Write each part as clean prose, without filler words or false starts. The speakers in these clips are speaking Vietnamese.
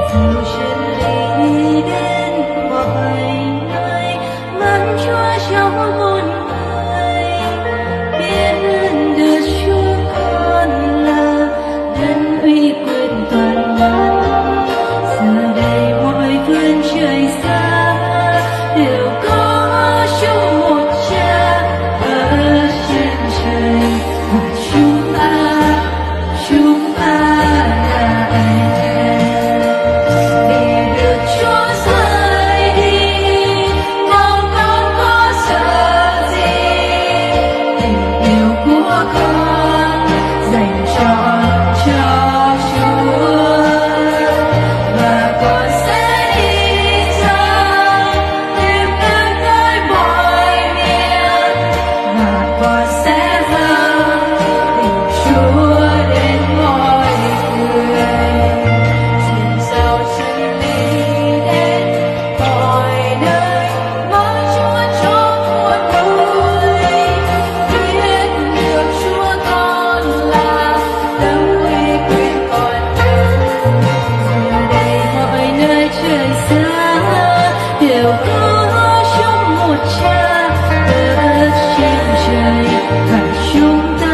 dìu chân lý đến mọi nơi, mang Chúa trong hồn người, biết ơn được Chúa con là đấng uy quyền toàn năng. Giờ đây mọi vườn trời xa đều có chung một Cha ở trên trời, và chúng ta là anh em. Vì được Chúa rời đi, nào con có sợ gì? Tình yêu của con dành trọn cho Chúa, và con sẽ đi ra tìm đến nơi mọi miền, và con sẽ dâng tình Chúa đến mọi người, truyền giao chân lý đến mọi nơi, mang Chúa cho muôn người, biết được Chúa con là đấng uy quyền toàn năng. Giờ đây mọi nơi trời xa đều có chung một Cha ở trên trời, và chúng ta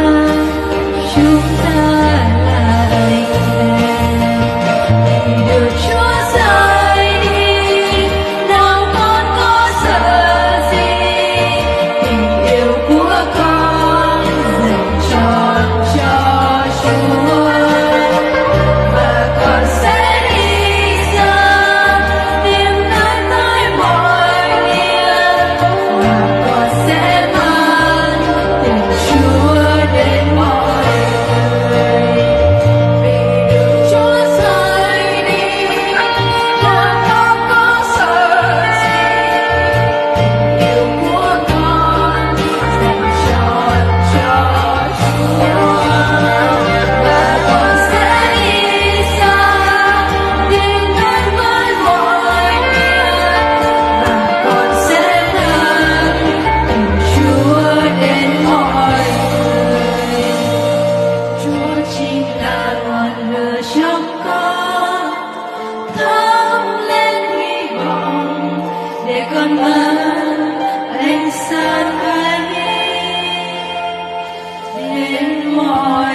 là anh em. Vì được Chúa rời đi, nào con có sợ gì? Tình yêu của con dành trọn cho Chúa, và con sẽ đi ra tìm đến nơi mọi miền, và con sẽ mang tình Chúa đến mọi người. Vì được Chúa rời đi, nào con có sợ gì? Tình yêu của con dành trọn cho Chúa, và con sẽ đi xa tìm đến với mọi miền, và con sẽ mang tình Chúa đến mọi người. Chúa chính là ngọn lửa trong con, thắp lên hy vọng để con mang ánh sáng ấy đến mọi